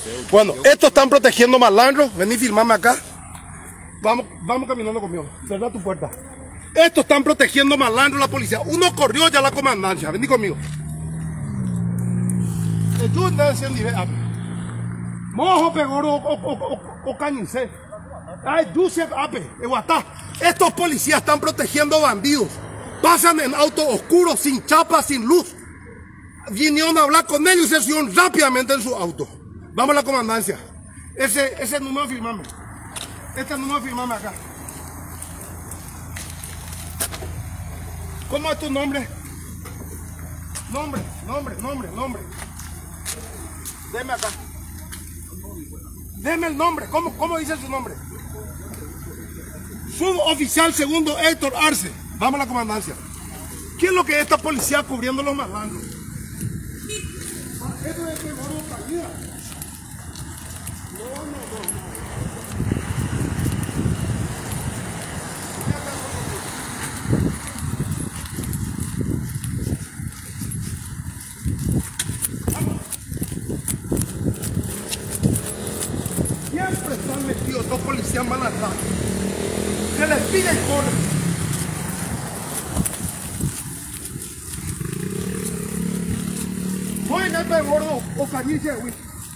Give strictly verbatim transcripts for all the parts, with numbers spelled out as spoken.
Bueno, estos están protegiendo malandros. Vení, filmame acá. Vamos, vamos caminando conmigo. Cerra tu puerta. Estos están protegiendo malandros la policía. Uno corrió ya a la comandancia. Vení conmigo. Mojo pegoro o cañice. Estos policías están protegiendo bandidos. Pasan en autos oscuros, sin chapa, sin luz. Vinieron a hablar con ellos y se subieron rápidamente en su auto. Vamos a la comandancia. Ese, ese número firmame. Este número firmame acá. ¿Cómo es tu nombre? Nombre, nombre, nombre, nombre. Deme acá. Deme el nombre. ¿Cómo, cómo dice su nombre? Suboficial segundo Héctor Arce. Vamos a la comandancia. ¿Qué es lo que es esta policía cubriendo los malandros? Eso es que no lo sabía. No, no, no. Siempre están metidos dos policías mal atrás. Se les pide y corren. Voy en el pegordo o canice, güey.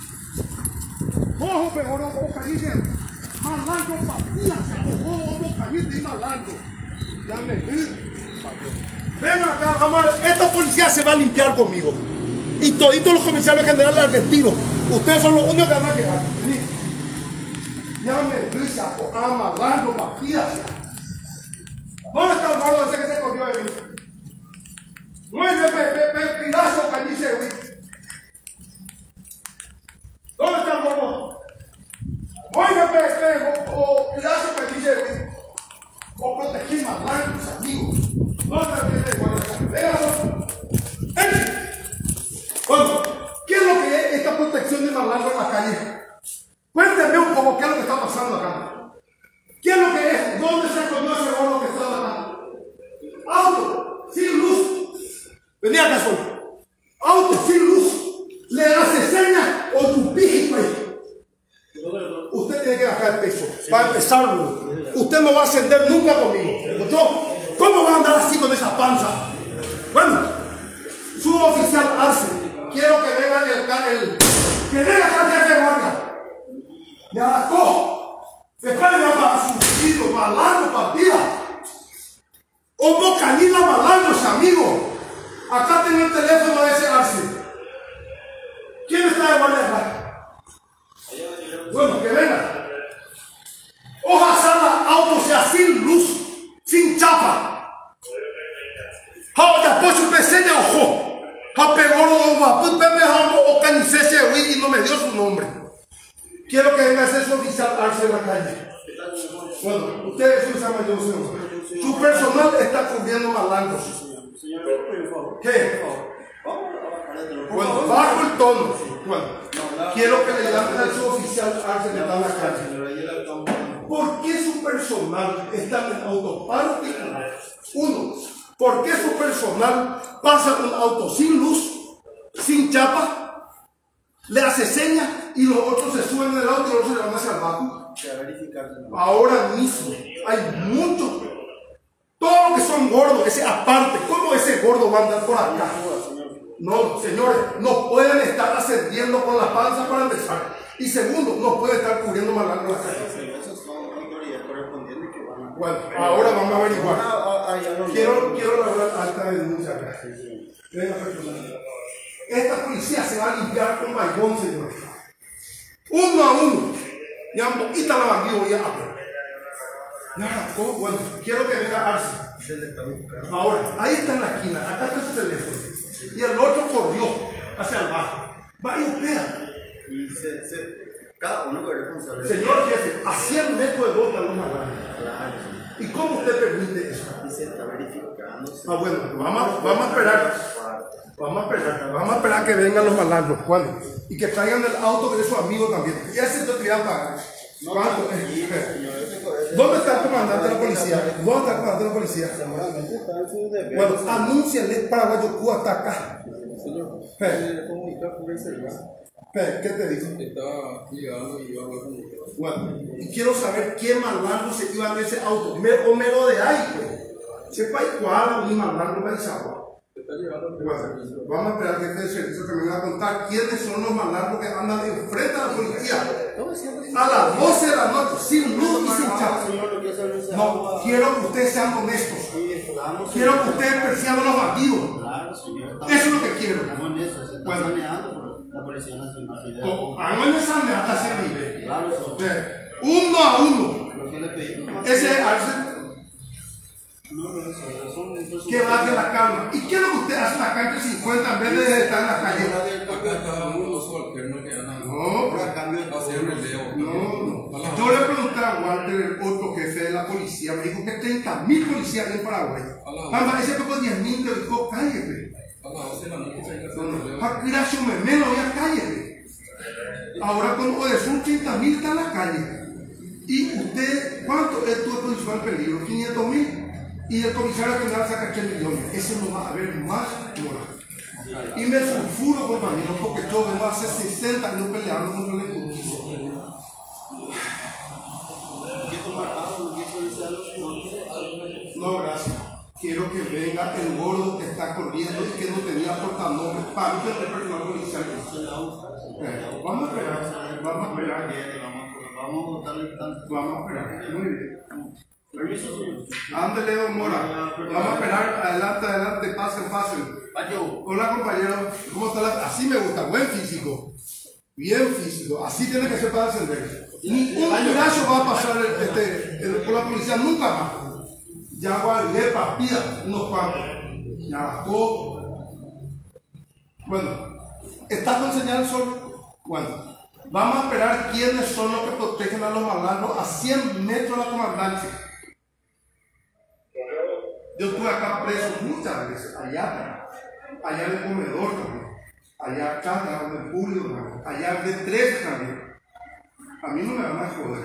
Ojo pegordo o canice. Malandro papilla, ojo, ojo, canice y malandro. Ya me vi. Ven acá, vamos a ver. Esta policía se va a limpiar conmigo. Y toditos los comisarios generales argentinos. Ustedes son los únicos que van a quedar. Ya me vi, saco. Ah, malandro papilla. ¿Dónde está el gordo ese que se cogió de mí? No es de pedazo canice, güey. ¿Dónde está el gordo? No es de pedazo canice, güey. O protegir malandros, amigos. ¿Dónde está el gordo? Bueno, ¿qué es lo que es esta protección de malandros en la calle? Cuéntenme un poco qué es lo que está pasando acá. ¿Qué es lo que es? ¿Dónde se escondió ese gordo que está acá? Auto, sin luz. Venía acá solo. Auto, sin luz. Le hace señas o tu píjico ahí. Usted tiene que bajar el peso. Para empezar, usted no va a ascender nunca conmigo. ¿Yo? ¿Cómo va a andar así con esa panza? Bueno, suboficial Arce, quiero que venga el, el que venga acá el jefe de guardia. Me arrancó. Después le llama a su hijo, malandro, partida. O bocanila malandros, amigo. Acá tengo el teléfono de ese Arce. ¿Quién está de guardia acá? Bueno, que venga. Hoja sana, auto sea sin luz, sin chapa. Ahora, pues su peseña, ojo. Ha pegado un pepe o canicese, güey, y no me dio su nombre. Quiero que venga ese oficial Arce en la calle. Bueno, ustedes se llaman yo, señor. Su personal está cubriendo malandros. ¿Qué? Bueno, bajo el tono. Bueno, quiero que le llamen al suboficial Arce que está en la calle. ¿Por qué su personal está en auto particular? Uno, ¿por qué su personal pasa un auto sin luz, sin chapa? Le hace señas y los otros se suben en el auto y los otros se van hacia abajo. Ahora mismo hay muchos, todos que son gordos, ese aparte, ¿cómo ese gordo va a andar por acá? No, señores, no pueden estar ascendiendo con la panza para empezar. Y segundo, no pueden estar cubriendo malandro la calle. Bueno, ahora vamos a averiguar. Quiero, quiero lograr alta denuncia acá. Esta policía se va a limpiar con maigón, señores. Uno a uno. Ya un poquito la bandido ya. Ya, ¿cómo? Bueno, quiero que venga Arce. Ahora, ahí está en la esquina. Acá está su teléfono. Y el otro corrió hacia el bajo. Vaya usted. Y se, se, cada uno es responsable. Señor jefe, a cien metros de boca no malandro. ¿Y cómo usted permite eso? Y se está verificando. Ah, bueno, vamos, vamos a esperar. Vamos a esperar, vamos a esperar que vengan los malandros. ¿Cuándo? Y que traigan el auto de su amigo también. Ya se te tiran para. ¿Cuánto? ¿Dónde está el comandante de la policía? ¿Dónde está el comandante de la policía? Bueno, anúncienle Paraguayo Cuba hasta acá. ¿Qué, ¿Qué te dijo? Estaba llegando y iba a hablar con usted. Bueno, y quiero saber quién malandro se iba en ese auto. Me, o me lo de ahí, pues. Sepa igual un malandro para esa agua. Bueno, vamos a esperar que este servicio que me va a contar quiénes son los malandros que andan enfrente a la policía a las doce de la noche, sin luz y sin chapa. No, quiero que ustedes sean honestos. Quiero que ustedes persigan a los bandidos. Eso es lo que quiero. Bueno, la Policía Nacional. hagan esa hasta ese nivel. Uno a uno. Ese es que va de la calma. ¿Y qué es lo que usted hace en la calle cincuenta en vez de estar en la calle? Acá está uno subalterno que anda. No, por acá hacer relevo. no, no. Yo le pregunté a Walter, el otro jefe de la policía, me dijo que treinta mil policías hay en Paraguay. Además, ese tocó diez mil, te dijo, cállate. A las doce de la noche se hay que hacer relevo. Gracias, me menos, ya cállate. Ahora con Odesur treinta mil está en la calle. Y usted, ¿cuánto es tu condición en peligro? quinientos mil. Y el comisario general saca tres millones. Eso no va a haber más moral. Y me sulfuro, compañero, porque yo vengo hace sesenta años peleando contra la injusticia. No, gracias. Quiero que venga el gordo que está corriendo y que no tenía portanombre. Para mí, que el personal policial. Eh, vamos a esperar. Vamos a esperar. Vamos a votar el tanto. Vamos a esperar. Muy bien. Ándale, don Mora. Vamos a esperar. Adelante, adelante. Pasen, pasen. Hola, compañero. ¿Cómo está la... Así me gusta. Buen físico. Bien físico. Así tiene que ser para ascender. Ni un brazo va a pasar el, este, el, por la policía nunca más. Ya guardé partida unos cuantos. Ya bajó. Bueno, ¿estás con señal sol? Bueno, vamos a esperar quiénes son los que protegen a los malandros a cien metros de la comandancia. Yo estuve acá preso muchas veces, allá, allá en el comedor también, allá acá, en el público también, allá de tres también. A mí no me van a joder.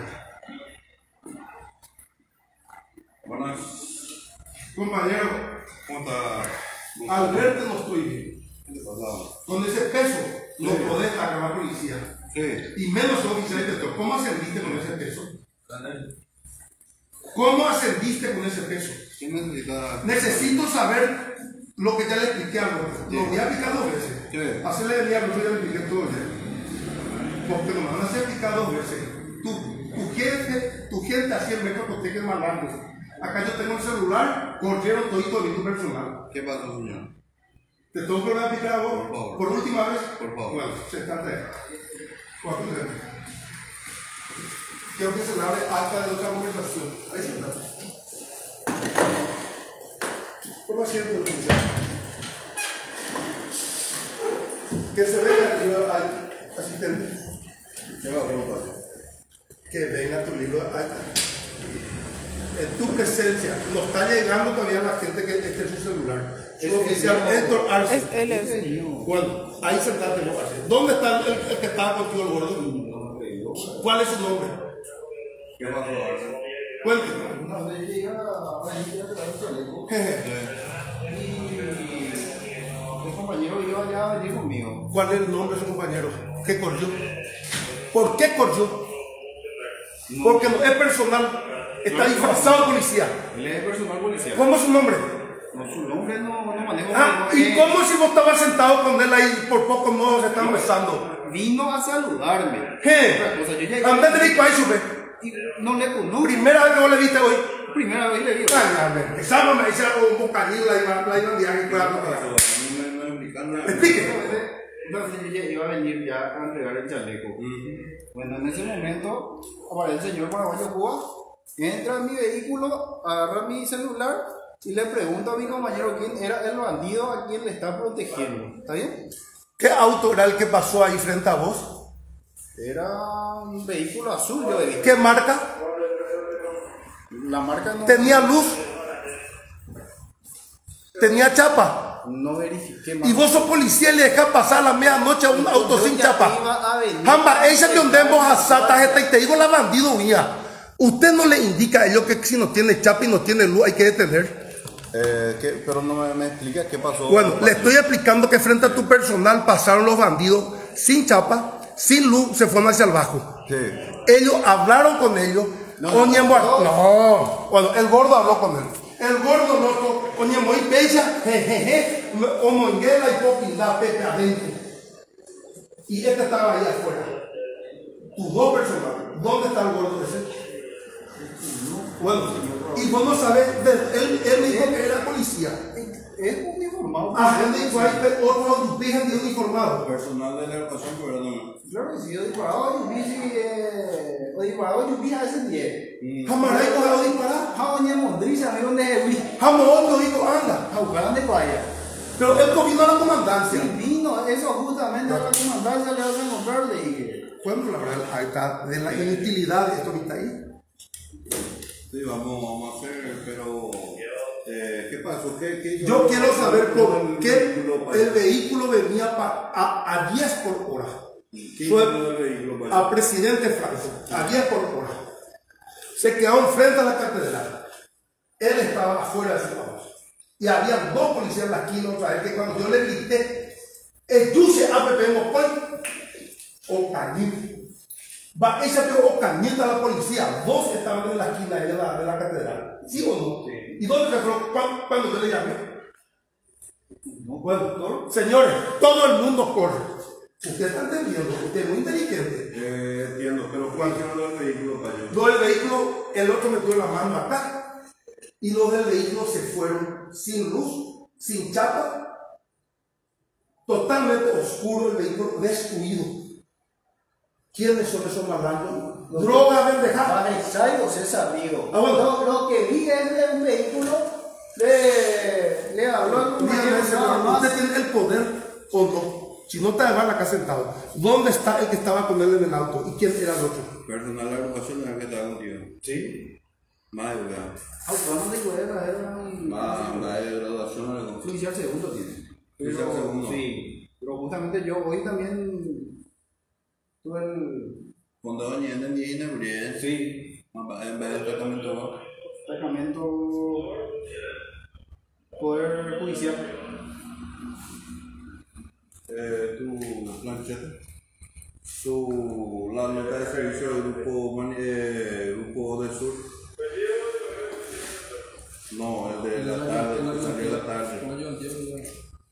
Buenas. Compañero, ¿Cómo está? al verte no estoy bien. Con ese peso no sí. Podés agarrar a la policía. Sí. Y menos oficiales de todo. ¿Cómo ascendiste con ese peso? ¿Cómo ascendiste con ese peso? ¿Qué necesita? Necesito saber lo que ya le expliqué a vos. Lo voy a explicar dos veces. Sí. Hacerle de diablo, yo ya le expliqué todo ya. Porque no me van a hacer explicar dos veces. Tu, tu gente, tu gente a cien metros protege el malandro. Acá yo tengo el celular, corrieron todito de mi personal. ¿Qué pasa, señor? ¿Te tengo que volver a explicar a vos? Por favor. ¿Por última vez? Por favor. Bueno, se trata de cuatro veces. Quiero que se le abre acta de otra conversación. Ahí se trata. ¿Cómo asiento el oficial? Que se venga el libro al asistente. ¿Qué va a preguntar? Que venga tu libro al en tu presencia. No está llegando todavía la gente que esté en su celular. Es oficial Héctor Arce. Es él, es. Bueno, ahí sentate vos, Arce. ¿Dónde está el, el que estaba contigo, el gordo? ¿Cuál es su nombre? ¿Qué va a probar? Cuéntame. Una vez llega a la gente de la chaleco y el compañero iba allá a venir conmigo. ¿Cuál es el nombre de su compañero? ¿Qué corrió? ¿Por qué corrió? Porque no es personal. Está disfrazado de policía. Él es personal policial. ¿Cómo es su nombre? No, su nombre no, no manejo. Ah, no, ¿y eh, cómo si vos estabas sentado con él ahí por poco no se estaban besando? Vino a saludarme. ¿Qué? Otra cosa, yo llegué. Andá de rico ahí, sube. Y no le conozco. Primera vez que vos le viste hoy. Primera vez le vi. Ay, a ver. Esa me dice un bocadillo, la iba la iba a viajar y claro. No me explican nada. Explique. Entonces yo ya iba a venir ya a entregar el chaleco. Bueno, en ese momento aparece el señor paraguayo Cuba, entra en mi vehículo, agarra mi celular y le pregunta a mi compañero quién era el bandido a quien le está protegiendo. ¿Está bien? ¿Qué auto era el que pasó ahí frente a vos? Era un vehículo azul, yo dije. ¿Qué marca? La marca no... ¿Tenía luz? ¿Tenía chapa? No verifiqué más. Y vos sos policía y le dejás pasar a la medianoche a un auto sin chapa. Iba a venir. Jamba, ella que ondemos a sata esta y te digo la bandido mía. Usted no le indica a ellos que si no tiene chapa y no tiene luz hay que detener. Eh, ¿qué? Pero no me, me explica qué pasó. Bueno, le estoy explicando que frente a tu personal pasaron los bandidos sin chapa sin luz, se fueron hacia el bajo. Sí. Ellos hablaron con ellos. No, Oñemo- no, no. no. Bueno, el gordo habló con él. El gordo loco, Oñemo y Pecha, jejeje, Omonguela y Popilá, Pepe adentro. Y este estaba ahí afuera. Tus dos personas. ¿Dónde está el gordo ese? Bueno, y vos no sabés, él, él me dijo que era policía. Es uniformado. Ah, él me dijo ahí, pero otro virgen de uniformado. Personal de la educación, pero no. Claro que sí, yo disparaba, yo vi si. Yo disparaba, yo vi a ese diez. Jamaray cogió a disparar. Jaoña Mondriza, me donde se vi. Jamón otro dijo, anda. A buscar donde vaya. Pero él vino a la comandancia. Sí, vino, eso justamente a la comandancia le vas a encontrar, le dije. Bueno, la verdad, ahí está, de la inutilidad de esto que está ahí. Sí, vamos, vamos a hacer, pero. Eh, ¿Qué pasó? ¿Qué, qué hizo? Yo quiero saber por qué vehículo para- el vehículo venía pa- a, a diez por hora. ¿Qué Fue hizo el vehículo para a presidente Franco, a diez por hora. Se quedó enfrente a la catedral. Él estaba afuera de ese vamos. Y había dos policías en la esquina otra vez que cuando yo le grité, el dulce A P P Mopón o Cañito. Va, ella dio o Cañito a la policía. Dos estaban en la esquina de la, de la catedral. ¿Sí o no? Sí. ¿Y dónde se fue cuando, cuando yo le llamé? No, Bueno, señores, todo el mundo corre. Usted está entendiendo, usted es muy inteligente. Eh, entiendo, pero ¿cuál era el vehículo para allá? Lo del vehículo, el otro metió la mano acá. Y los del vehículo se fueron sin luz, sin chapa, totalmente oscuro el vehículo, destruido. ¿Quiénes son esos malandros? Droga, vendejada. Vanessa César amigo. Ah, bueno. Lo, lo que vi es de un vehículo, le, le habló al Dígame, compañero señor, nada más. usted tiene el poder o no. Si no te va acá sentado, ¿dónde está el que estaba con él en el auto? ¿Y quién era el otro? Personal de agrupación era el que estaba contigo. Sí. Más de verdad. Autónomo de Cueva era un. Más la de graduación era con Policial segundo tiene. Policial Pero- segundo. Sí. Pero justamente yo hoy también tuve el. Cuando doña entendí y no Sí. en vez del tratamiento. Sacramento. Poder judicial. Eh, tu plancheta. Tu la nota de servicio del grupo, mani- eh, grupo del sur. No, el de la tarde, el que salió la tarde.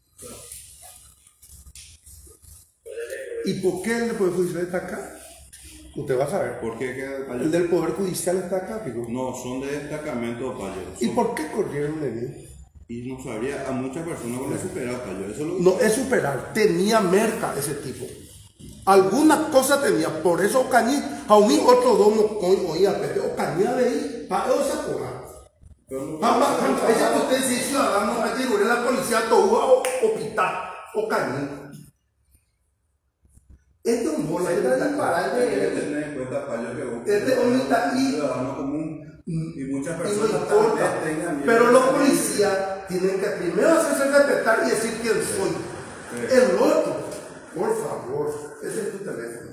¿Y por qué el del Poder Judicial está acá? Usted va a saber. ¿Por qué queda de payo? El del Poder Judicial está acá, pico. No, son de destacamento de payo. ¿Y Son- por qué corrieron de mí? Y no sabría, a muchas personas no les supera payo. Eso es lo que. No es superar, tenía merca ese tipo. Alguna cosa tenía, por eso Ocañí, a un otro domo con oía, pero Ocañí de ahí, para eso se acuerda. Pero no- Papá, esa que usted sí ciudadano, ayer llegó la policía, todo o hospital, Ocañí. Este es un bola, Este este está disparate. Hay que tener en cuenta, payo, que vos- Este hombre está ahí. ciudadano común y muchas Y no personas tal importa, vez tengan miedo. pero los policías tienen que primero hacerse respetar y decir quién soy. El otro, por favor, ese es tu teléfono.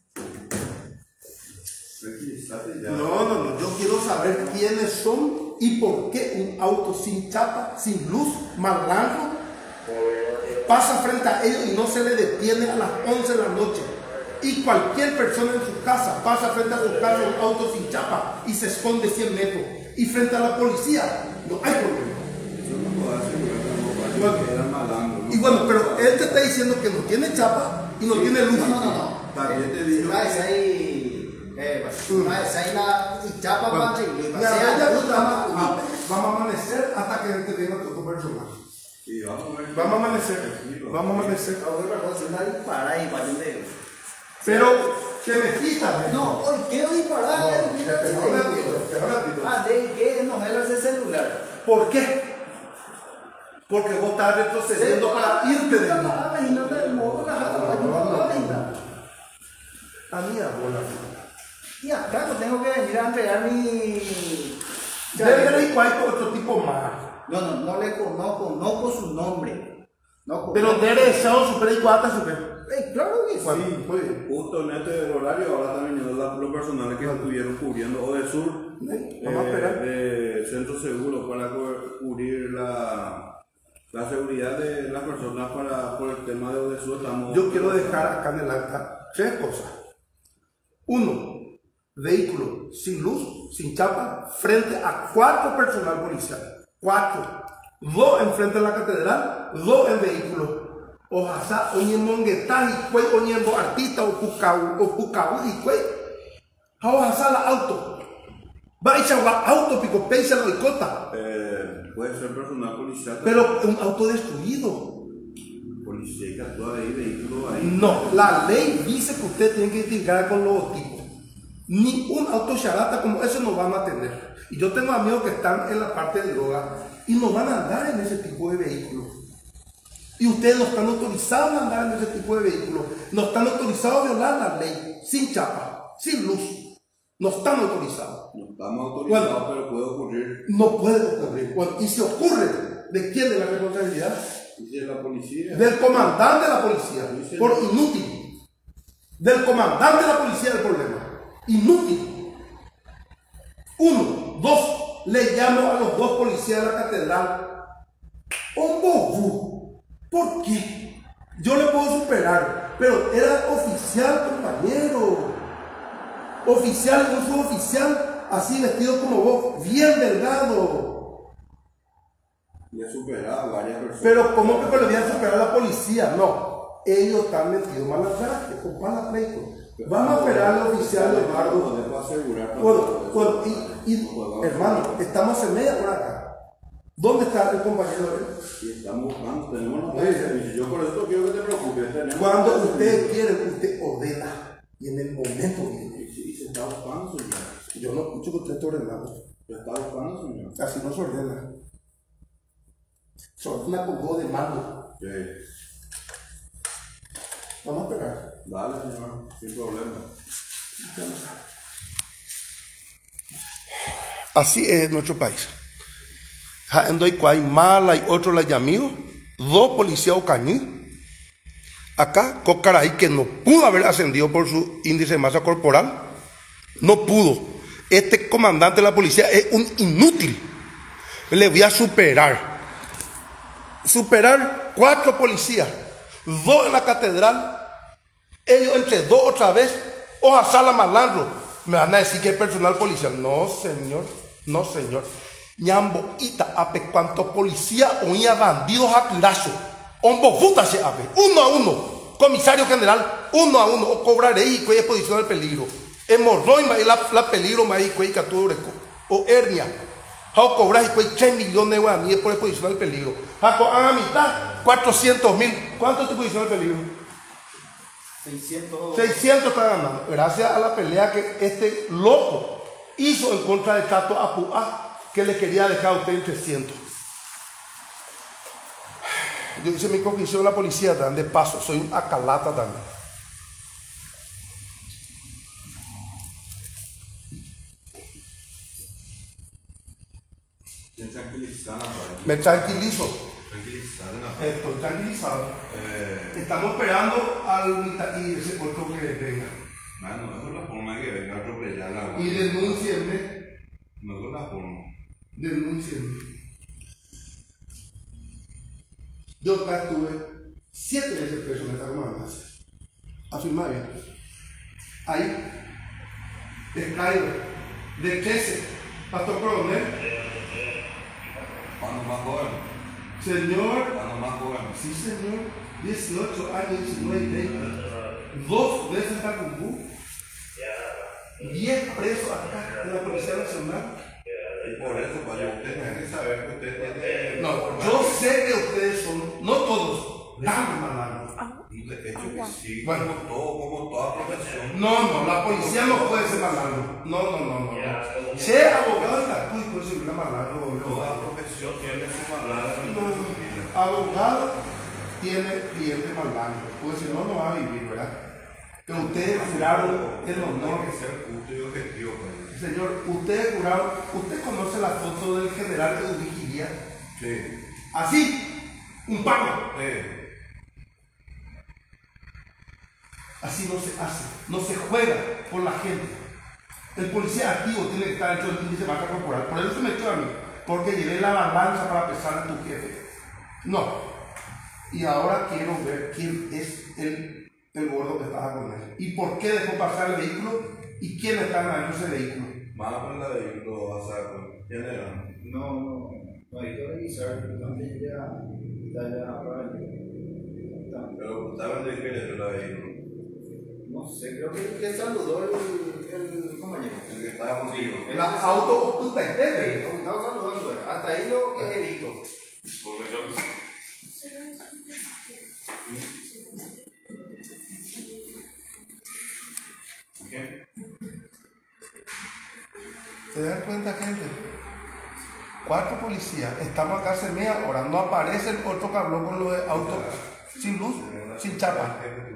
Requisate ya. No, no, no, yo quiero saber quiénes son y por qué un auto sin chapa, sin luz, mal blanco, pasa frente a ellos y no se le detiene a las once de la noche. Y cualquier persona en su casa pasa frente a su casa un auto sin chapa y se esconde cien metros. Y frente a la policía, no hay problema. Eso no puedo asegurar que no, payo, que eran malandros. Y bueno, pero él te está diciendo que no tiene chapa y no tiene luz. No, no, no, no. También te digo. Una vez ahí. Eh, pues, una vez ahí la y chapa Bueno, para y ya, pasea, ya, puta, ya, puta. vamos vamos a amanecer hasta que te venga tu personal. Y vamos a ver. Vamos a amanecer, vamos a amanecer. Otra cosa, una disparada y para de. Pero que me quitas. No, hoy quiero disparar. No, eh, mira, espera un ratito, espera un ratito. Ah, ¿de qué? No me ese celular. ¿Por qué? Porque vos estás retrocediendo para irte de mí. A mi abuela. Y acá no tengo que venir a entregar mi. Debe haber igual otro tipo más. No, no, no le conozco, conozco su nombre. No Pero conozco. debe ser super y cuata super. Eh, claro que sí. Bueno, muy bien. Justo en este horario ahora están viniendo la- los personales que estuvieron cubriendo o de sur, Vamos a esperar. de Centro Seguro para cu- cubrir la, la seguridad de las personas para por el tema de Odesur. Estamos Yo quiero dejar acá en el acta tres cosas. Uno, vehículo sin luz, sin chapa, frente a cuatro personal policial. Cuatro. Dos enfrente de la catedral, dos en vehículo. Ojalá, oñemonguetá y cuey, oñembo artista o pucau, o pucau y cuey. Ojalá la auto. Va a echar auto, pico, peisa la boicota. Eh, puede ser personal policial. Pero un auto destruido. Policía que actúa ahí, vehículo ahí. No, la ley dice que usted tiene que identificar con logotipos. Ni un auto charata como ese no van a tener. Y yo tengo amigos que están en la parte de droga y no van a andar en ese tipo de vehículos. Y ustedes no están autorizados a andar en ese tipo de vehículos. No están autorizados a violar la ley, sin chapa, sin luz. No están autorizados. No estamos autorizados, Bueno, pero puede ocurrir. no puede ocurrir. Bueno, y si ocurre, ¿de quién es la responsabilidad? Y si es la policía. Del comandante de la policía, por inútil. Del comandante de la policía el problema. Inútil. Uno. Dos. Le llamo a los dos policías de la catedral. Un bobo. ¿Por qué? Yo le puedo superar, pero era oficial, compañero. Oficial, un suboficial, así vestido como vos, bien delgado. Y ha superado a varias personas. Pero ¿cómo que le voy a superar a la policía? No, ellos están metidos mal atrás, con pala pleito. Vamos a esperar al oficial Eduardo. No puedo asegurar. Bueno, bueno, y, y hermano, estamos en media hora acá. ¿Dónde está el compañero? Y estamos buscando, tenemos los medios. Yo por eso quiero que te preocupes. Tenemos Cuando usted quiere, usted ordena. Y en el momento viene. Sí, se está buscando, señor. Yo no escucho que usted esté ordenando. Se está buscando, señor. Así no se ordena. Se ordena con voz de mando. Sí. Vamos a esperar. Dale, señor, sin problema. Así es nuestro país. En hay mala y otro la llamó, dos policías o cañí. Acá, Cocaraí, que no pudo haber ascendido por su índice de masa corporal, no pudo. Este comandante de la policía es un inútil. Le voy a superar. Superar cuatro policías, dos en la catedral, ellos entre dos otra vez, hoja sala malandro. Me van a decir que es personal policial. No, señor, no, señor. Ñambo ita ape cuanto policía oía bandidos a tirazo. Ombo puta se ape, uno a uno. Comisario general, uno a uno. O cobraré y cuya exposición al peligro. Hemorroid y la, la peligro maíz cuya catureco. O hernia. How cobrar y cuya tres millones de guaraníes por exposición al peligro. Jaco a mitad, cuatrocientos mil. ¿Cuánto es exposición al peligro? seiscientos. seiscientos está ganando. Gracias a la pelea que este loco hizo en contra de Tato Apuá, que le quería dejar a usted en trescientos. Yo hice mi cognición en la policía, dan de paso, soy un acalata también. Me tranquilizo. Estoy tranquilizado. Eh, Estamos esperando al mitad y ese otro que venga. Mano, esa es la forma que venga a atropellar la Y denúncienme. No es la forma. Denúncienme. Yo acá estuve siete veces preso en esta comandancia. Afirma bien. Ahí, de Cairo, de trece, Pastor Coronel. Cuando más joven. Señor, Cuando más joven. sí señor, dieciocho años, diecinueve, veinte. Dos veces en Tacumbú. diez presos acá de la Policía Nacional. Y por eso, para usted tiene que saber que usted tiene. No, yo sé que ustedes son, no todos, tan malandros. De hecho, que sí, Bueno. como, todo, como toda profesión. No, no, la policía no puede ser malandro. No, no, no, no. no. Ser abogado en la Cruz puede ser una malandro. Toda profesión tiene su palabra. No, abogado tiene cliente malandro. Pues si no, no va a vivir, ¿verdad? Pero ustedes juraron el honor. Tiene que ser justo y objetivo, pues. Señor, ustedes juraron, usted conoce la foto del general de Ubiquiría. Sí. Así, un palo. Sí. Así no se hace, no se juega por la gente. El policía activo tiene que estar dentro del índice de masa corporal. Por eso se metió a mí, porque llevé la balanza para pesar a tu jefe. No. Y ahora quiero ver quién es el el gordo que estaba con él? ¿Y por qué dejó pasar el vehículo? ¿Y quién estaba en ese vehículo? Más con la vehículo, o sea, ¿quién era? No, no, no hay que revisar, pero también ya está ya para allí. Pero ¿saben de qué era la vehículo? No sé, creo que el que saludó el, el compañero. El que estaba contigo. La auto puta entera. Estaba saludando, hasta ahí lo que he visto. Porque yo... ¿Qué? ¿Se dan cuenta, gente? Cuatro policías, estamos acá hace media hora, no aparece el otro que habló con lo de auto sin luz, sin chapa.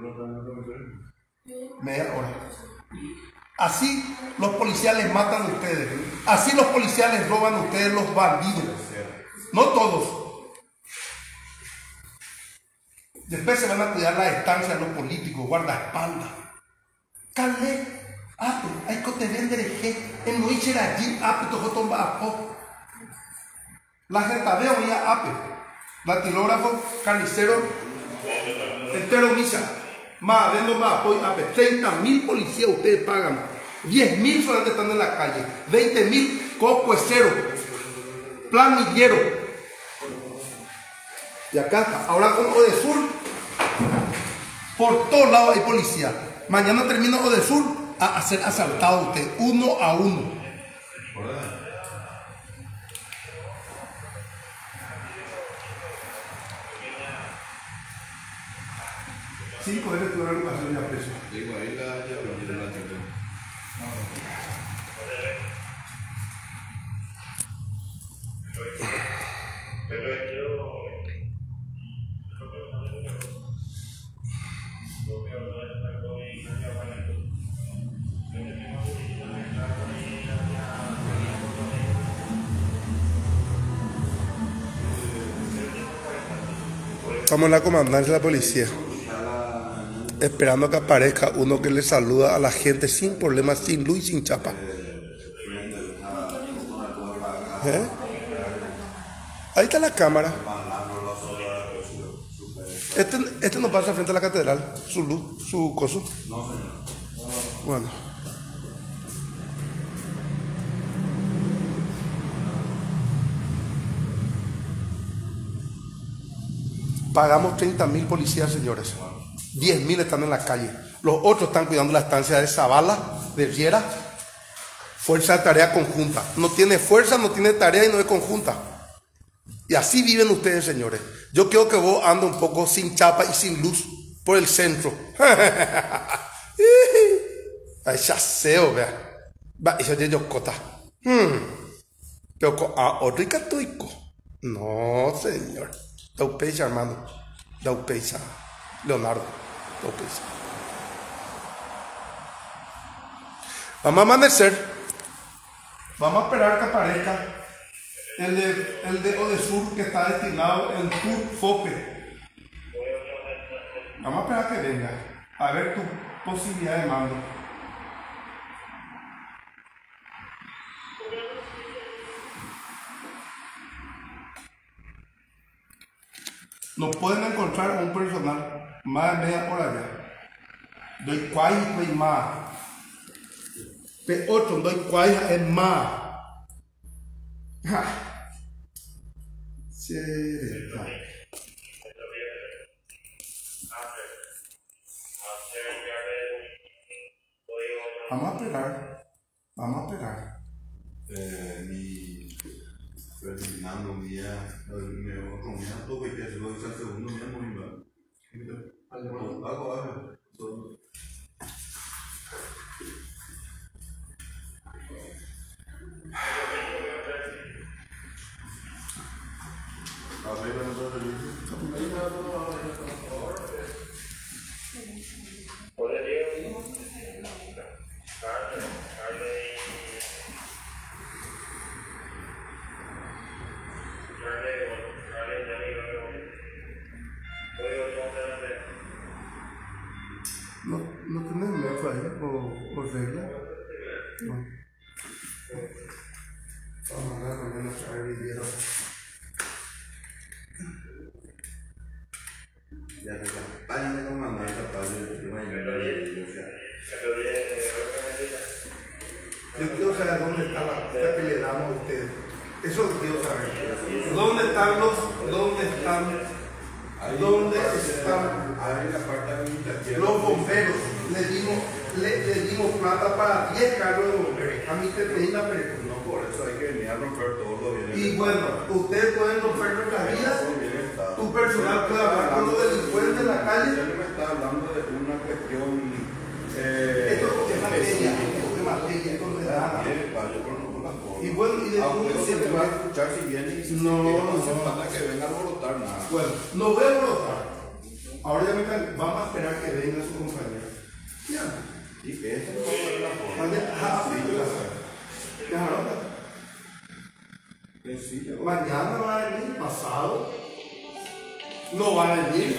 Media hora. Así los policías les matan a ustedes. Así los policías les roban a ustedes los bandidos. No todos. Después se van a cuidar la estancia de los políticos, guardaespaldas. Calé, ape, hay que te vender que en no ir allí, ape, todo tomba a poco. La gente veo ya ape, datilógrafo, carnicero, entero misa, más, vendo más apoyo, ape, treinta mil policías ustedes pagan, diez mil solamente están en la calle, veinte mil coco es cero, planillero. Y acá está, ahora con Odesur, por todos lados hay policía. Mañana termina Odesur a, a ser asaltado usted, uno a uno. Cinco veces tuvieron educación ya preso. Digo, ahí la ya lo la gente. Estamos en la comandancia de la policía, esperando que aparezca uno que le saluda a la gente sin problemas, sin luz y sin chapa. ¿Eh? Ahí está la cámara. Este, este no pasa frente a la catedral, su luz, su coso. No, señor. Bueno. Pagamos treinta mil policías, señores. diez mil están en la calle. Los otros están cuidando la estancia de Zavala, de Riera. Fuerza de tarea conjunta. No tiene fuerza, no tiene tarea y no es conjunta. Y así viven ustedes, señores. Yo quiero que vos andes un poco sin chapa y sin luz por el centro. Ay, chaseo, vea. Va, eso ya yo cota. Pero a otro católico. No, señor. Daupecha, hermano. Daupecha. Leonardo. Daupecha. Vamos a amanecer. Vamos a esperar que aparezca el de, el de Odesur que está destinado en tu Fope. Vamos a esperar que venga. A ver tu posibilidad de mando. Nos pueden encontrar a un personal más de media hora ya. Doy cuay y más. P ocho, doy cuay es más. Será. Vamos a esperar. Vamos a esperar. Eh, mi terminando un día, me otro un día, todo que se lo dice al segundo día, muy mal. Algo, algo. No, no tenés metro ahí o, o regla. No. Vamos a mandar con menos traer video. Ya te acompañan de comandante, capaz de Yo quiero saber dónde está la pista que le damos a ustedes. Eso es lo que quiero saber. ¿Dónde están los, dónde están, dónde están Hay la parte administrativa. los bomberos? Le dimos, le, le dimos plata para diez carros de bomberos. A mí te pedí la película. No, por eso hay que venir a romper todo lo bien. Y bueno, ustedes pueden romper nuestras vidas. Tu personal puede hablar con los delincuentes en la calle. Yo no me está hablando de una cuestión. Eh, Esto es materia, esto es materia, esto no es nada. Y bueno, y de Aunque punto no se siete te va a más. escuchar si viene y si No, no no. hace falta que venga a alborotar nada. Bueno, no voy a brotar. Ahora ya me can... vamos a esperar que venga su compañero. Ya. Y que esa no es la forma. Mande a África. Ya, ¿no? Que sí, yo- Mañana va a venir, pasado. No va a venir.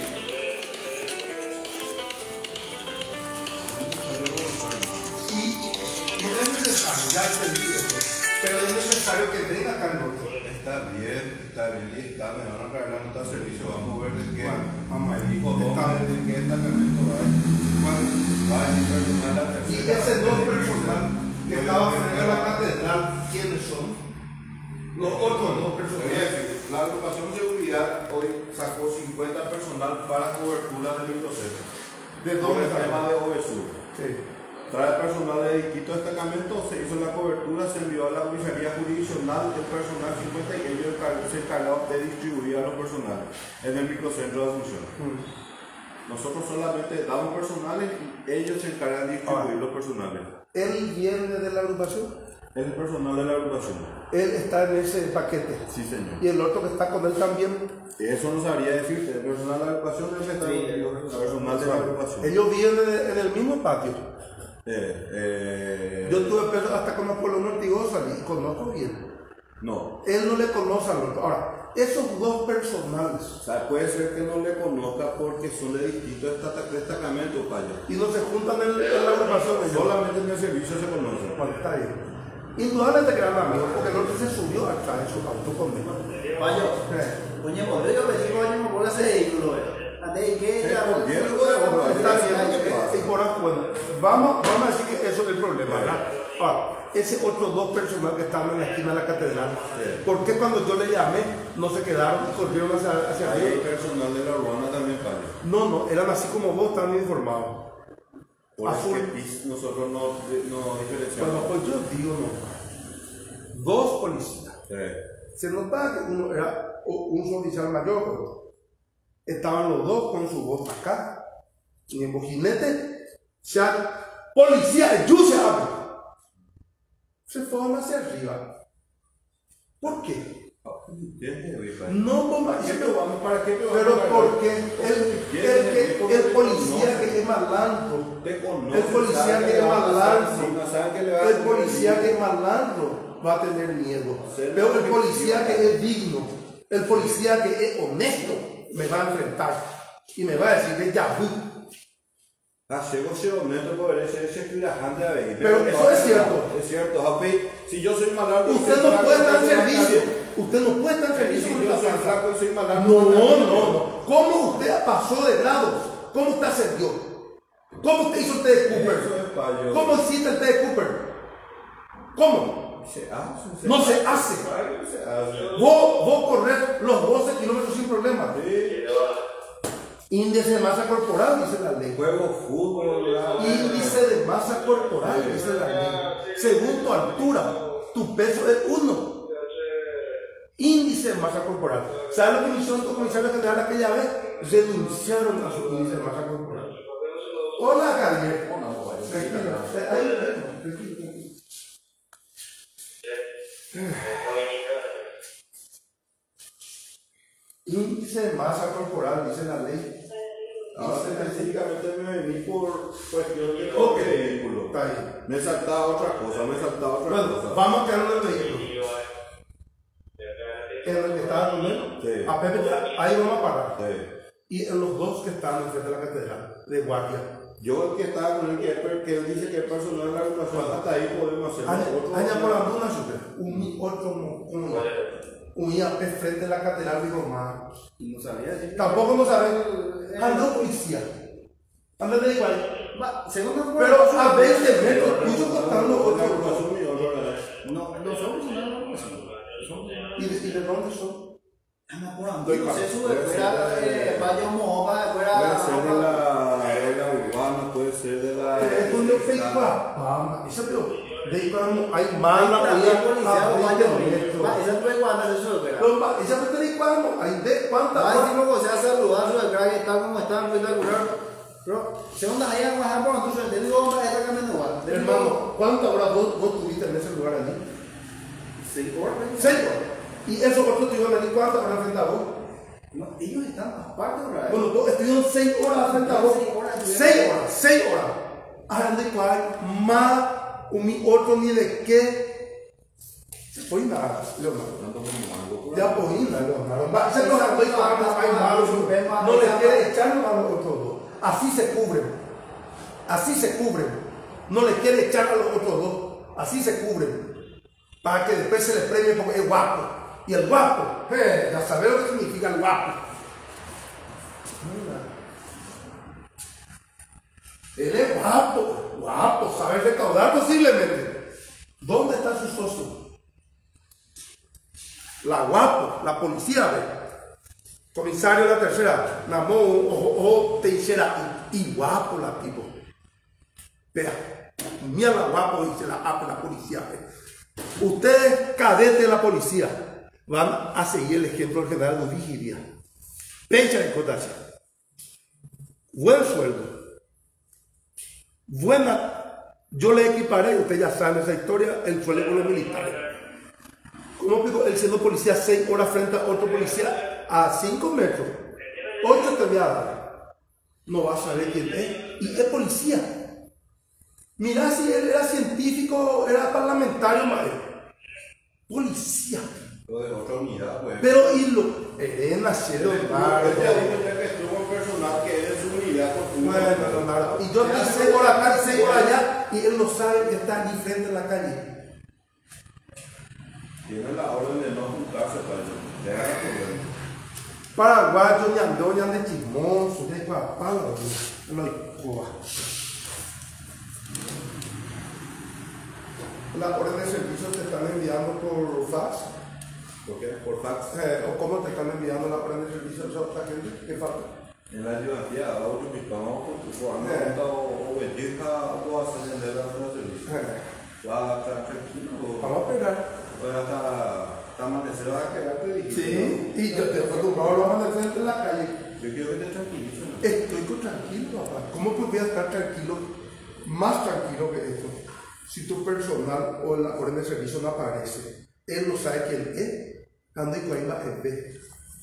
Y no es necesario, ya entendí eso. Pero es necesario que venga acá al norte. Está bien, está bien, y está, me van a traer la nota de servicio, vamos a ver de qué. Bueno, vamos a ver. Me dijo dos Está meses de qué destacamento va a ir. Bueno, Va a ir personal a la y tercera. ese dos personal que estaba frente a la catedral, ¿quiénes son? Los otros dos Te voy a personales. decir, la agrupación de seguridad hoy sacó cincuenta personal para cobertura del microcentro. ¿De Por dónde el tema está? de OVSUR. Sí. Trae personal de distintos destacamentos, se hizo la cobertura, se envió a la comisaría jurisdiccional del personal cincuenta y ellos se encargaron de distribuir a los personales en el microcentro de Asunción. Mm. Nosotros solamente damos personales y ellos se encargan de distribuir Ahora. los personales. Él viene de la agrupación. Es el personal de la agrupación. Él está en ese paquete. Sí, señor. Y el otro que está con él también. Eso no sabría decirte. El personal de la agrupación es el personal de la agrupación. Ellos viven en- en el mismo patio. Eh, eh, Yo tuve peso hasta con los pueblos Ortigosa y conozco bien. No. Él no le conoce al otro. Ahora, esos dos personales O sea, puede ser que no le conozca porque son de distintos destaca- destacamentos, vaya. y no se juntan en, en la agrupación. ellos. Solamente en el servicio se conocen. Bueno, está bien. Indudablemente que eran amigos porque el otro se subió acá en su auto conmigo. Payo, Eh, coño, por ello me digo, año me vuelve ese vehículo, ¿eh? ¿De qué? Sí, por diez, bueno, Está sí, bien, ¿qué pasa? y por ahí, bueno, vamos, vamos a decir que eso es el problema, ¿verdad? Ahora, ese otros dos personas que estaban en la esquina de la catedral, Sí. ¿por qué cuando yo le llamé no se quedaron y corrieron hacia, hacia Ahí hay arriba? personal de la urbana también, vaya. No, no, eran así como vos, estaban informados. Por Azul. el que pis- nosotros no, no Bueno, diferenciamos. pues yo digo no. Dos policías. Sí. Se notaba que uno era o- un oficial mayor, pero estaban los dos con su voz acá, y en bojinete, ya, policía, yo se habla. Se fueron hacia arriba. ¿Por qué? ¿Entiendes, vieja? No, bomba, ¿Para qué lo vamos? ¿Para qué lo vamos? pero a porque ver? el, el, que- el policía que es malandro, Te conoce, el policía sabe que es le va a pasar malandro, encima, sabe que le va a el hacer policía que bien. es malandro va a tener miedo. Ser Pero el objetivo. policía que es digno, el policía que es honesto, me va a enfrentar y me va a decir, ya, vu. Ah, llegó ese momento por ese ese esquilajante a ver. Pero eso es cierto. Es cierto, Javi. Si yo soy malandro, Usted no puede estar en servicio. Usted no puede estar en Y servicio si con yo esta soy falta. flaco y soy malandro. No, no, no. ¿Cómo usted pasó de grado? ¿Cómo usted ascendió? ¿Cómo usted hizo el té de Eso Cooper? es payo. ¿Cómo hiciste el té de Cooper? ¿Cómo? Se hace. No se hace. Ay, no se hace. Vos, vos correr los doce kilómetros sin problema. Sí. Índice de masa corporal, dice la ley. Juego fútbol. la- Índice de masa corporal, dice la ley. Según tu altura, tu peso es uno. Índice de masa corporal. ¿Sabes lo que hicieron los comisarios generales aquella vez? Renunciaron a su índice de masa corporal. Hola, Javier. Tranquilo. Eh, ahí, ahí, tranquilo, tranquilo. Índice de masa corporal, dice la ley. Ahora específicamente me vení por cuestión de Ok, vehículo. está bien. Me saltaba otra cosa, me saltaba otra Bueno, cosa. vamos a quedar en el vehículo. En el que estaba con él. Sí. A Pepe, ahí vamos a parar. Sí. Y en los dos que están enfrente de la catedral, de guardia. Yo el que estaba con él, que, que él dice que es personal de la agrupación, hasta ahí podemos hacer otro. Allá por alguna super, un otro como como un I A P frente de la catedral, digo, más. No sabía decir. Tampoco no saben. Andó policía. Anda de igual. Va, segunda Pero a veinte metros, puso cortando Otra otro. ocupación y otra la- No, los hombres no son los son. ¿Y de, y de dónde son? Ah, por Doy no sé, paso. sube fuera, eh, vaya un mojoba, Puede ser de fuera. la, de la urbana, puede ser de la. Es donde fue igual. Eso pero de igual hay mala La policía, a vaya veinte metros. esa fue cuando se sube, fuera. Pero va, esa fue de igual, hay de cuántas. Va, decimos que se hace saludar, sube fuera, que está como está, espectacular. Pero, segunda, ahí a bajar por nosotros, te digo, hombre, esta camino igual. Hermano, ¿cuántas horas vos, vos tuviste en ese lugar allí? seis horas. Seis horas. ¿Y esos otros estuvieron allí cuántas horas frente a vos? No, ellos están aparte, ¿verdad? Bueno, vos estuvieron seis horas frente a vos. Seis horas, Seis horas, seis horas. Ahora de cuál, más, un mi otro ni de qué. Pues nada, Leonardo. Ya pues nada, Leonardo. Va, ese no es hay malos, no le quiere echar a los otros dos. Así se cubren. Así se cubren. No le quiere echar a los otros dos. Así se cubren. Para que después se le premie porque es guapo. Y el guapo, eh, ya sabes lo que significa el guapo. Él es guapo, guapo, sabe recaudar posiblemente. ¿Dónde está su socio? La guapo, la policía, ve. Comisario de la tercera, Namó, ojo, Teixeira, y, y guapo la tipo. Vea, mira la guapo, dice la, la policía, ve. Ustedes, cadetes de la policía, van a seguir el ejemplo del general de vigilia. Pecha de cotación. Buen sueldo. Buena. Yo le equiparé, usted ya sabe esa historia, el sueldo con los militares. ¿Cómo explico? Él siendo policía seis horas frente a otro policía a cinco metros. ocho te voy a dar. No vas a saber quién es. Y es policía. Mirá si él era científico, era parlamentario, madre. Policía. Lo de otra unidad, pues. Pero y lo. Elena, Cielo, Leonardo. Ya dijo ya que estuvo un personal que es de su unidad. Bueno, Leonardo. Y yo estoy seis horas acá, seis horas allá, y él no sabe que está allí frente en la calle. Tiene la orden de no juntarse para eso. Ya era que Paraguayo, ñandó, ñan de chismoso, de papá, no hay coba. La orden de servicio te están enviando por fax. ¿Por qué? Por fax. Eh, ¿O cómo te están enviando la orden de servicio a esa otra gente? ¿Qué falta? En la ayudantía, a otros pistamos, cuando Eh. está o belleza o hacen el de la servicio. Eh, Va a estar tranquilo. Vamos a esperar. Pues hasta, hasta amanecer vas a quedarte dijiste, Sí, y yo te acostumbrado a los amaneceres en la calle. ¿no? Yo quiero que te tranquilices. ¿no? Estoy con tranquilo, papá. ¿Cómo podría estar tranquilo? Más tranquilo que esto. Si tu personal o la orden de servicio no aparece, él no sabe quién es. Anda y cuenta es B.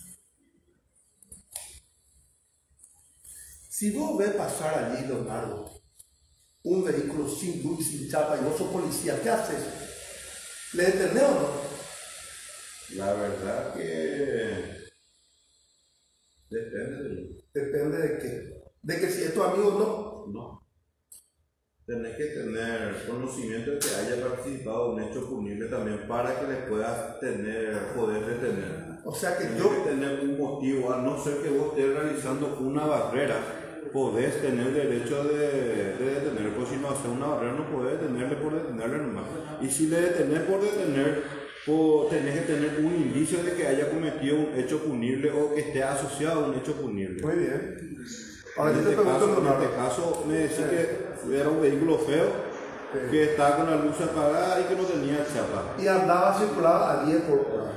Si vos ves pasar allí, Leonardo, un vehículo sin luz, sin chapa, y vos sos policía, ¿qué haces? ¿Le detenés o no? La verdad que depende de Depende de qué. De que si es tu amigo o no. no. Tenés que tener conocimiento de que haya participado en un hecho punible también para que le puedas tener, poder detener. O sea que Tienes yo. que tener un motivo, a no ser que vos estés realizando una barrera, podés tener derecho de, de detener, pues si no haces una barrera no podés detenerle por detenerle nomás. Y si le detenés por detener, pues, tenés que tener un indicio de que haya cometido un hecho punible o que esté asociado a un hecho punible. Muy bien. Ahora En yo te este, pregunto, caso, en Leonardo. este caso me decís que era un vehículo feo, que estaba con la luz apagada y que no tenía chapa. Y andaba circulada a diez por hora.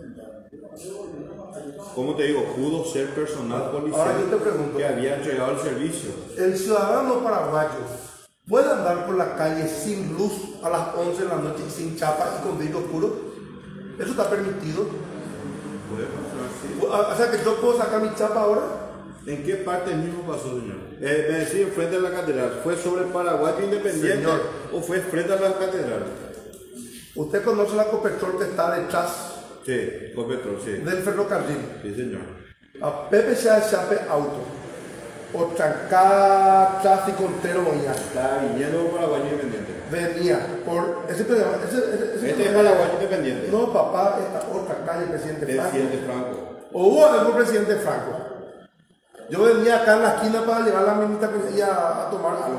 Como te digo, pudo ser personal policial Ahora yo te pregunto. que había entregado el servicio. El ciudadano paraguayo puede andar por la calle sin luz a las once de la noche y sin chapa y con vidrio oscuro. ¿Eso está permitido? Puede pasar, sí. O sea que yo puedo sacar mi chapa ahora. ¿En qué parte mismo pasó, señor? Eh, me decía frente a la catedral. ¿Fue sobre Paraguayo Independiente Señor. o fue frente a la catedral? Usted conoce la Copetrol que está detrás Sí, con Petrol, sí. del ferrocarril. Sí, señor. A Pepe se Chape Auto. O trancar tráfico entero mañana. Está viniendo por Paraguayo Independiente. Venía por ese programa. Ese, ese, ese Este es Paraguayo Independiente. No, papá, esta otra calle, presidente Franco. Presidente Franco. O hubo algún presidente Franco. Yo venía acá en la esquina para llevar la minita y a, a tomar algo.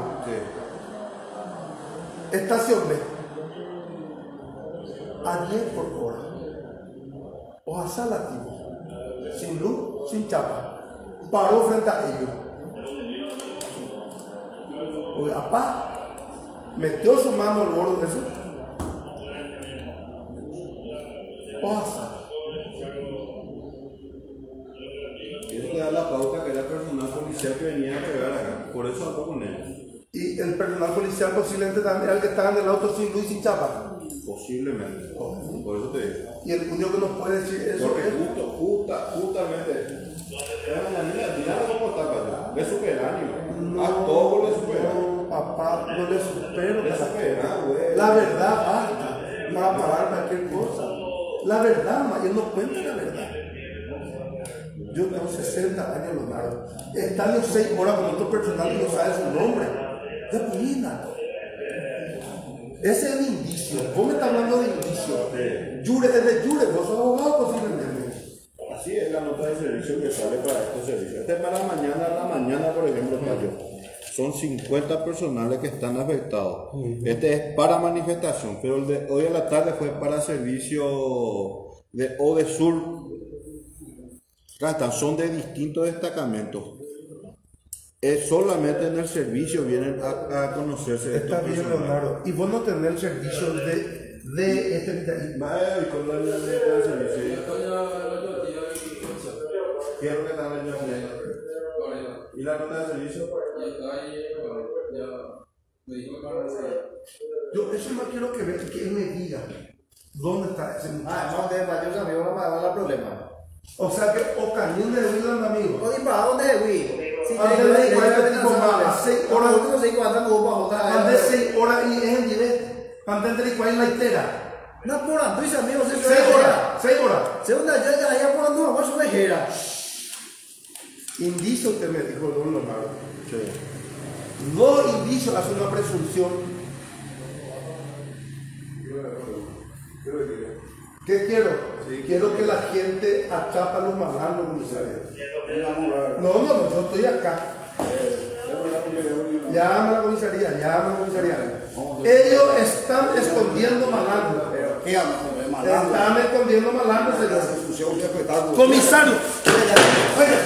Sí. Estacioné a diez por hora. Oaxaca lativo, sin luz, sin chapa. Paró frente a ellos. Oye, apá, metió su mano al borde de eso. Oaxaca. Eso le da la pauta que era personal policial que venía a pegar acá. Por eso ando con él. Y el personal policial posiblemente también era el que estaba en el auto sin luz y sin chapa. Posiblemente. Por eso te digo. Y el único que nos puede decir eso Porque es. justo, justa, justamente. Mira, mira cómo está, padre. Le supera el ánimo. A todo le supera. No, papá, no le supero. Le supera, güey. La verdad basta para parar cualquier cosa. La verdad, ma, él no cuenta la verdad. Yo tengo sesenta años, Leonardo. Están los seis horas con otro personal y no sabe su nombre. De Pulina. Ese es el indicio. Vos me estás hablando de indicio. Yure, es de Yure, vos sos abogado posiblemente. Así es la nota de servicio que sale para estos servicios. Este es para mañana, a la mañana, por ejemplo, Cayo. Son cincuenta personales que están afectados. Este es para manifestación, pero el de hoy a la tarde fue para servicio de Odesur. Acá son de distintos destacamentos. Es solamente en el servicio vienen a, a conocerse. Está bien, Leonardo. Y vos no tenés el servicio de, de este militarismo. Vaya, y con la nota de servicio. ¿Qué es lo que está hablando? ¿Y la nota de servicio? Yo eso no quiero que, ve, que él me diga dónde está ese muchacho. Ah, no, de mayor amigo no me va a dar problema. O sea que Ocañón de Huilan, amigo. Oye, ¿para dónde es, güey? Si Ah, te de- de- digo, de- ya de- te tipo, cansado, a seis Por horas- lo último, seis cuadras, no vamos a Más botar. de seis horas y es en directo. Pantente de cuál es la itera. No, por Antuisa, amigo, se Seis horas, seis horas. Segunda, ya, ya, ya, por Antuisa, vamos a vejera. Indicio que me dijo Don Leonardo. Dos indicios hacen una presunción. ¿Qué quiero? Quiero que la gente achapa los malandros, comisario. No, no, no, yo estoy acá. Llama a la comisaría, llama a la comisaría. Ellos están escondiendo malandros. ¿Qué hablas, hombre? Malandro. Están escondiendo malandros, La señor. institución que está. Comisario. Oiga.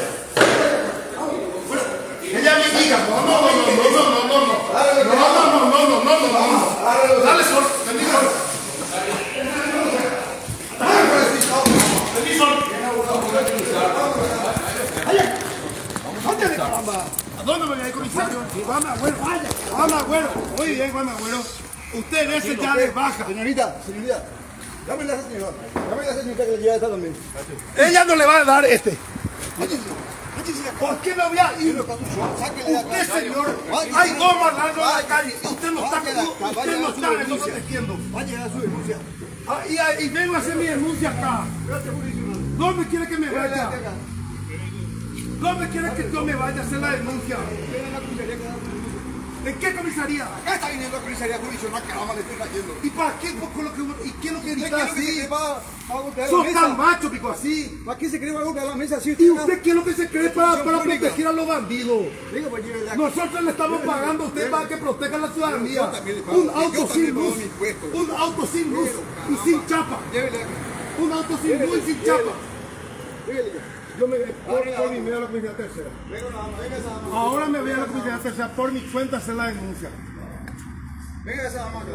Ella me diga. No, no, no, no, no, no, no, no. No, no, no, no, no, no, no, no. Dale, Sol. Vení, Sol. Vení, Sol. ¿A dónde me voy a ir, comisario? Juan Agüero. Juan Agüero. Muy bien, Juan Agüero. Usted ese ya de baja. Señorita, señorita. Llámele a esa señora. Llámele a esa señorita que le lleva esta también. Ella no le va a dar este. ¿Por qué me voy a ir? Sáquele de acá. Usted, señor, hay dos malandros en la calle. Usted no está, usted no está protegiendo. Va a llegar su denuncia. Ah, y, y vengo a hacer mi denuncia acá. ¿Dónde quiere que me vaya? ¿Dónde quiere que yo me vaya a hacer la denuncia? ¿En qué comisaría? Acá está viniendo la comisaría jurisdiccional que vamos a le estoy trayendo. ¿Y para qué? ¿Por lo que, ¿Y qué es lo que ¿Usted grita qué es lo que se así? cree va a golpear la Sos tan mesa? macho, pico, así. ¿Para qué se cree va a golpear la mesa así? ¿Y usted qué es lo que se cree para, para proteger a los bandidos? Venga, pues llévele acá. Nosotros le estamos pagando a usted para que proteja a la ciudadanía. Yo también le pago. Un Yo auto también sin pago luz. mi impuesto. Un auto sin luz y sin chapa. Llévele acá. Un auto sin luz y sin chapa. Llévele acá. Yo me por, por mi medio a la comisaría tercera. Venga, nada más, venga esa dama. Ahora me voy a la comisaría tercera por mi cuenta a hacer la denuncia. Venga esa dama acá.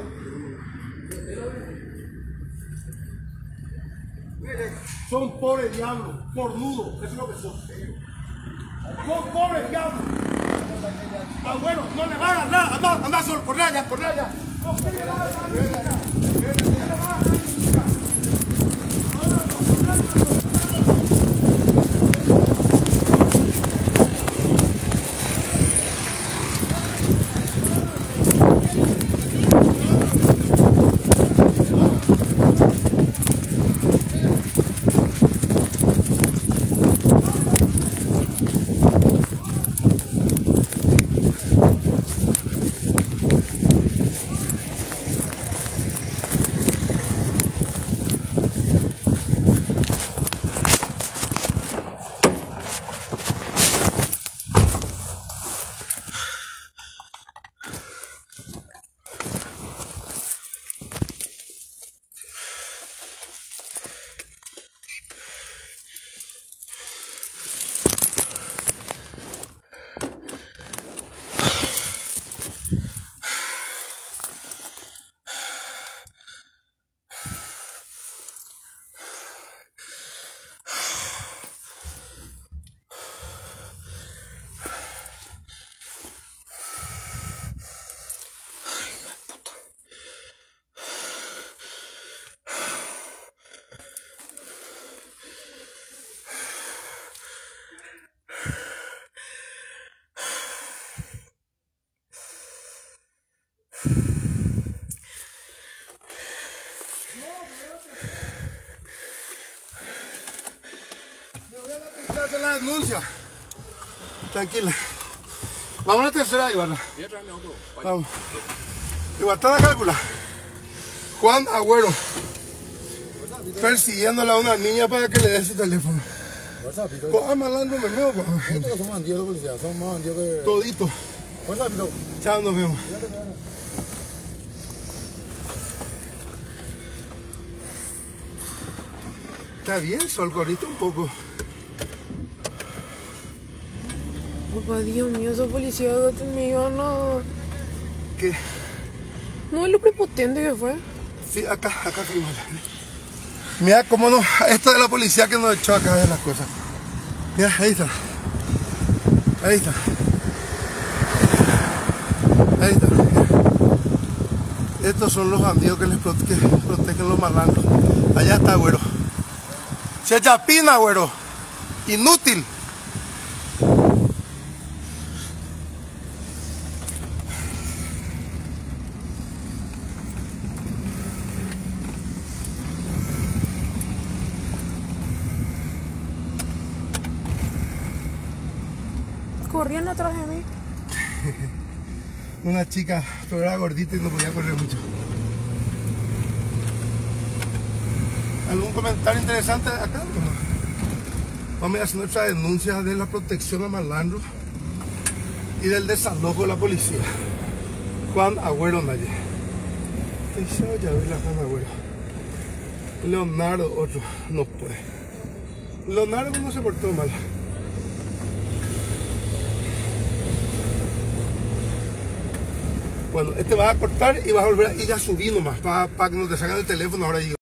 Llévele acá. Son pobres diablos, cornudos, eso es lo que son. Son pobres diablos. Ah, bueno, no le va a dar nada. Anda, anda, Sol, corre allá, corre allá. No, ¿qué le va a dar? ¿Qué le va a dar? denuncia. Tranquila. Vamos a la tercera, Ivana. Vamos. Igual está la cálcula. Juan Agüero. Persiguiéndola a una niña para que le dé su teléfono. Coja malandro, me veo. Estos son bandidos de policía, son más bandidos que... Todito. Chao, nos vemos. Está bien, sol, corriste un poco. Papá, Dios mío, esos policías me iban a... ¿Qué? No es lo prepotente que fue. Sí, acá, acá fuimos. Mira cómo no, esto es la policía que nos echó acá de las cosas. Mira, ahí está. Ahí está. Ahí está. Estos son los bandidos que les prote que protegen los malandros. Allá está, güero. Se chapina, güero. Inútil. Corrían atrás de mí. Una chica, pero era gordita y no podía correr mucho. ¿Algún comentario interesante acá? Vamos a hacer nuestra denuncia de la protección a malandros y del desalojo de la policía. Juan Agüero Naye. Ya ve la Juan Agüero. Leonardo, otro, no puede. Leonardo no se portó mal. Bueno, este va a cortar y va a volver a ir a subir nomás para, para que no te sacan el teléfono ahora.